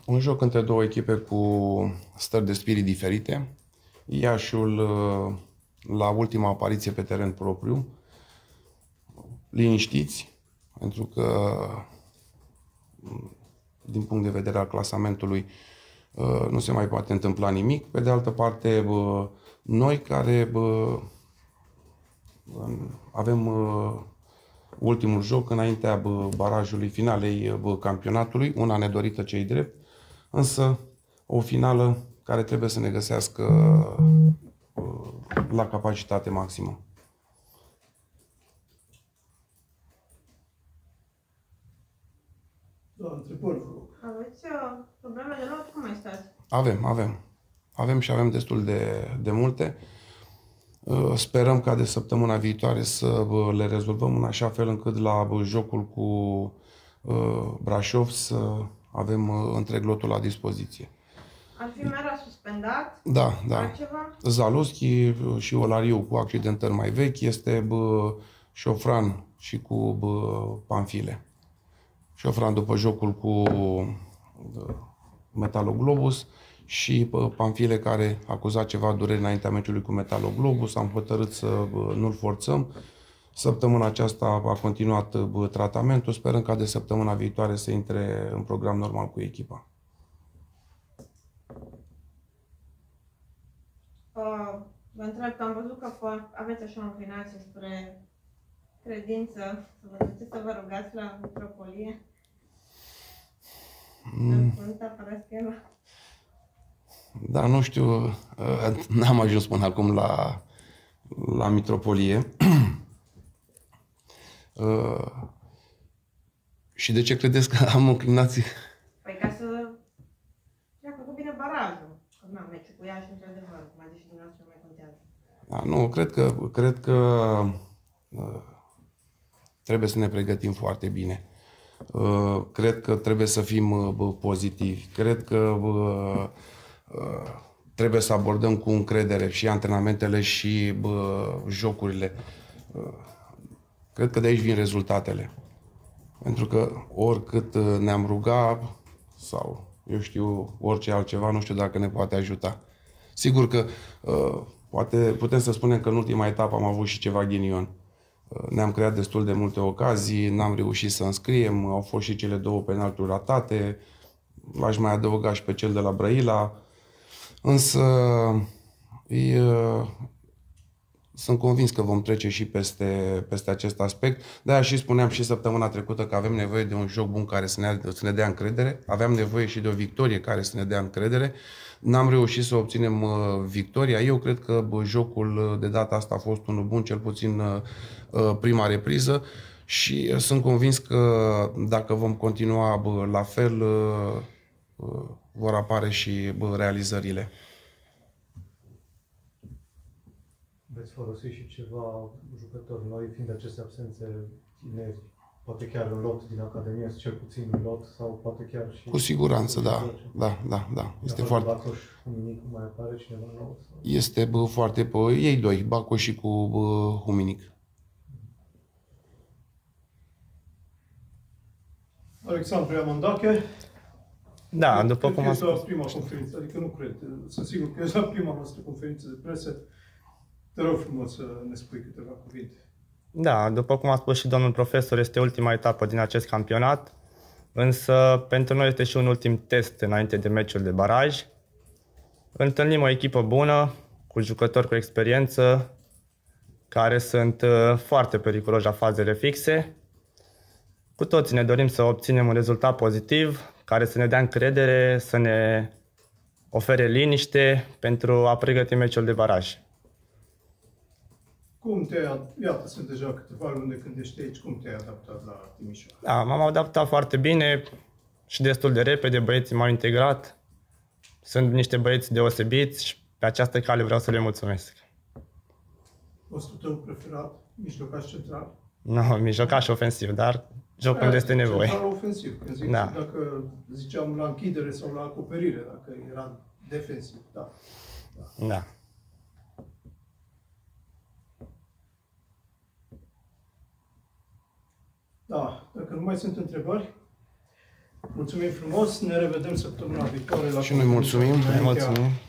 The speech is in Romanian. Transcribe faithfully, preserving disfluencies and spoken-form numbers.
un joc între două echipe cu stări de spirit diferite. Iașiul, la ultima apariție pe teren propriu, liniștiți, pentru că, din punct de vedere al clasamentului, nu se mai poate întâmpla nimic. Pe de altă parte, noi care avem ultimul joc înaintea barajului finalei campionatului, una nedorită cei drept, însă o finală care trebuie să ne găsească la capacitate maximă. Da, întrebări, vă rog. Aveți uh, probleme de lot? Cum mai stați? Avem, avem. Avem și avem destul de, de multe. Uh, sperăm ca de săptămâna viitoare să uh, le rezolvăm în așa fel încât la uh, jocul cu uh, Brașov să avem uh, întreg lotul la dispoziție. Ar fi Mera suspendat? Da, da. Altceva? Zaloschi și Olariu cu accidentări mai vechi, este bă, Șofran și cu bă, Panfile. Șofran după jocul cu bă, Metaloglobus și bă, Panfile care a acuzat ceva dureri înaintea meciului cu Metaloglobus. Am hotărât să nu-l forțăm. Săptămâna aceasta a continuat bă, tratamentul. Sperăm ca de săptămâna viitoare să intre în program normal cu echipa. Uh, vă întreb că am văzut că aveți așa o înclinație spre credință, să vă duceți să vă rugați la mitropolie. Mm. În Parascheva. Da, nu știu, n-am ajuns până acum la, la mitropolie. Și de ce credeți că am înclinație? Păi ca să... I-a făcut bine barajul. Că n-am meciul cu ea și într-adevăr, mai zis și dumneavoastră mai contează. Da, nu, cred că, cred că uh, trebuie să ne pregătim foarte bine. Uh, cred că trebuie să fim uh, pozitivi. Cred că uh, uh, trebuie să abordăm cu încredere și antrenamentele și uh, jocurile. Uh, cred că de aici vin rezultatele. Pentru că oricât ne-am rugat sau eu știu, orice altceva, nu știu dacă ne poate ajuta. Sigur că uh, poate, putem să spunem că în ultima etapă am avut și ceva ghinion. Uh, ne-am creat destul de multe ocazii, n-am reușit să înscriem, au fost și cele două penalturi ratate, l-aș mai adăuga și pe cel de la Brăila, însă e, uh, sunt convins că vom trece și peste, peste acest aspect. De-aia și spuneam și săptămâna trecută că avem nevoie de un joc bun care să ne, să ne dea încredere. Aveam nevoie și de o victorie care să ne dea încredere. N-am reușit să obținem uh, victoria. Eu cred că bă, jocul de data asta a fost unul bun, cel puțin uh, prima repriză. Și uh, sunt convins că dacă vom continua bă, la fel, uh, uh, vor apare și bă, realizările. Veți folosi și ceva jucători noi, fiind aceste absențe tineri, poate chiar un lot din Academie, cel puțin un lot, sau poate chiar și... Cu siguranță, da, da, da, da. Este foarte... Bacoș, Huminic, mai apare cineva nou? Sau... Este bă, foarte... Bă, ei doi, Bacoș și cu bă, Huminic. Alexandru Iamandache. Da, după cum am spus. spus. Prima conferință, adică nu cred. Sunt sigur că e la prima noastră conferință de presă. Te rog frumos să ne spui câteva cuvinte. Da, după cum a spus și domnul profesor, este ultima etapă din acest campionat, însă pentru noi este și un ultim test înainte de meciul de baraj. Întâlnim o echipă bună, cu jucători cu experiență, care sunt foarte periculoși la fazele fixe. Cu toții ne dorim să obținem un rezultat pozitiv, care să ne dea încredere, să ne ofere liniște pentru a pregăti meciul de baraj. Cum te-ai, iată, sunt deja câteva luni de când ești aici, cum te-ai adaptat la Timișoara? Da, m-am adaptat foarte bine și destul de repede, băieții m-au integrat. Sunt niște băieți deosebiți și pe această cale vreau să le mulțumesc. Postul tău preferat, mijlocaș central? Nu, no, mijlocaș ofensiv, dar joc unde este nevoie. Central ofensiv, când zic, da. Dacă ziceam la închidere sau la acoperire, dacă era defensiv, da. Da. da. Da, dacă nu mai sunt întrebări, Mulțumim frumos, ne revedem săptămâna viitoare la Și noi mulțumim. conferința Mulțumim.